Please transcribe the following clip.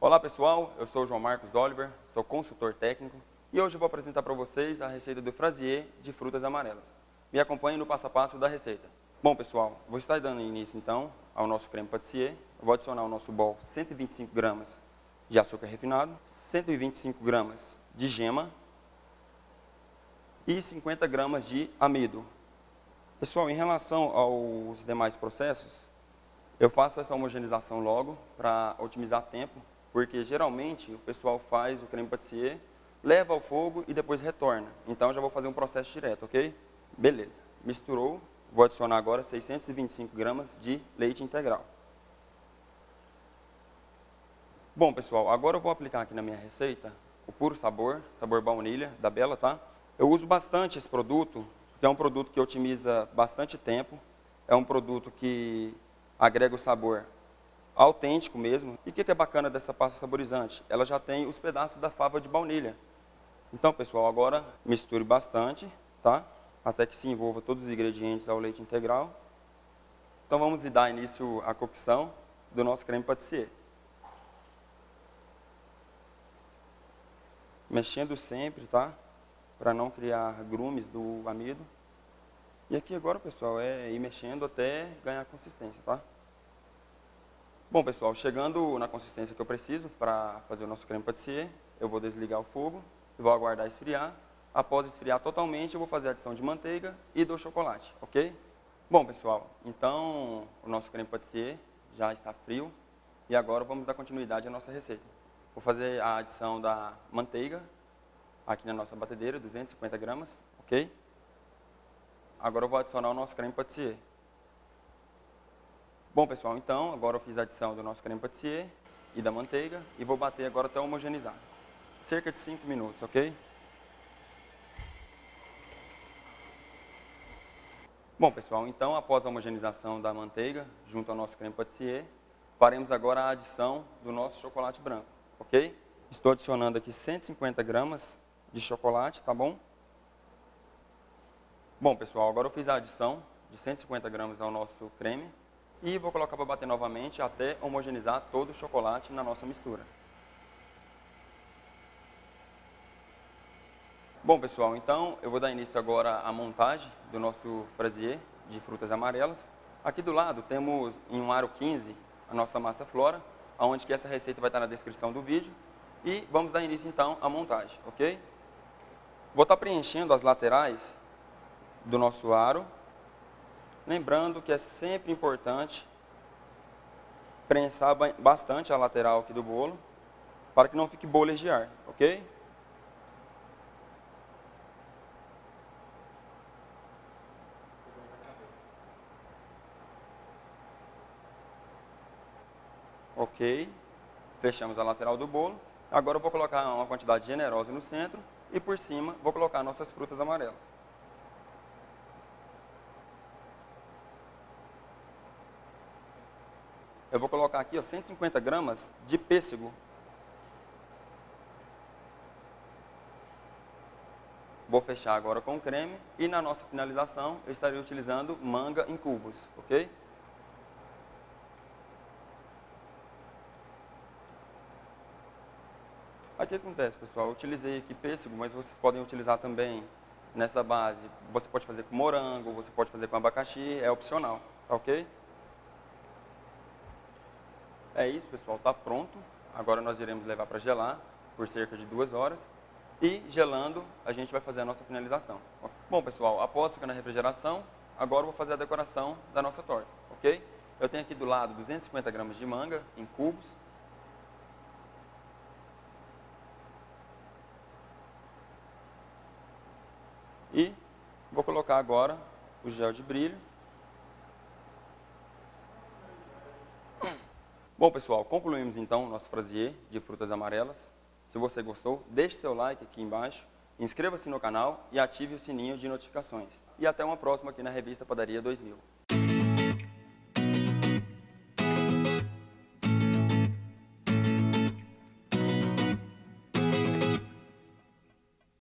Olá pessoal, eu sou o João Marcos Oliver, sou consultor técnico e hoje eu vou apresentar para vocês a receita do Fraisier de frutas amarelas. Me acompanhe no passo a passo da receita. Bom pessoal, vou estar dando início então ao nosso creme patissier. Eu vou adicionar ao nosso bowl 125 gramas de açúcar refinado, 125 gramas de gema e 50 gramas de amido. Pessoal, em relação aos demais processos, eu faço essa homogeneização logo para otimizar tempo, porque geralmente o pessoal faz o creme patissier, leva ao fogo e depois retorna. Então já vou fazer um processo direto, ok? Beleza. Misturou, vou adicionar agora 625 gramas de leite integral. Bom pessoal, agora eu vou aplicar aqui na minha receita o puro sabor, sabor baunilha da Bela, tá? Eu uso bastante esse produto, que é um produto que otimiza bastante tempo, é um produto que agrega o sabor autêntico mesmo. E o que é bacana dessa pasta saborizante? Ela já tem os pedaços da fava de baunilha. Então, pessoal, agora misture bastante, tá? Até que se envolva todos os ingredientes ao leite integral. Então, vamos dar início à cocção do nosso creme patissier. Mexendo sempre, tá? Para não criar grumes do amido. E aqui agora, pessoal, é ir mexendo até ganhar consistência, tá? Bom, pessoal, chegando na consistência que eu preciso para fazer o nosso creme patissier, eu vou desligar o fogo e vou aguardar esfriar. Após esfriar totalmente, eu vou fazer a adição de manteiga e do chocolate, ok? Bom, pessoal, então o nosso creme patissier já está frio e agora vamos dar continuidade à nossa receita. Vou fazer a adição da manteiga aqui na nossa batedeira, 250 gramas, ok? Agora eu vou adicionar o nosso creme patissier. Bom, pessoal, então, agora eu fiz a adição do nosso creme patissier e da manteiga e vou bater agora até homogeneizar. Cerca de 5 minutos, ok? Bom, pessoal, então, após a homogeneização da manteiga junto ao nosso creme patissier, faremos agora a adição do nosso chocolate branco, ok? Estou adicionando aqui 150 gramas de chocolate, tá bom? Bom, pessoal, agora eu fiz a adição de 150 gramas ao nosso creme e vou colocar para bater novamente até homogeneizar todo o chocolate na nossa mistura. Bom, pessoal, então eu vou dar início agora à montagem do nosso Fraisier de frutas amarelas. Aqui do lado temos em um aro 15 a nossa massa flora, onde que essa receita vai estar na descrição do vídeo. E vamos dar início então à montagem, ok? Vou estar preenchendo as laterais do nosso aro. Lembrando que é sempre importante prensar bastante a lateral aqui do bolo, para que não fique bolhas de ar, ok? Ok, fechamos a lateral do bolo. Agora eu vou colocar uma quantidade generosa no centro e por cima vou colocar nossas frutas amarelas. Eu vou colocar aqui 150 gramas de pêssego. Vou fechar agora com o creme e na nossa finalização eu estarei utilizando manga em cubos, ok? Aqui acontece, pessoal, eu utilizei aqui pêssego, mas vocês podem utilizar também nessa base. Você pode fazer com morango, você pode fazer com abacaxi, é opcional, tá ok? É isso, pessoal, está pronto. Agora nós iremos levar para gelar por cerca de 2 horas. E gelando, a gente vai fazer a nossa finalização. Bom, pessoal, após ficar na refrigeração, agora eu vou fazer a decoração da nossa torta, ok? Eu tenho aqui do lado 250 gramas de manga em cubos. E vou colocar agora o gel de brilho. Bom, pessoal, concluímos então o nosso Fraisier de frutas amarelas. Se você gostou, deixe seu like aqui embaixo, inscreva-se no canal e ative o sininho de notificações. E até uma próxima aqui na Revista Padaria 2000.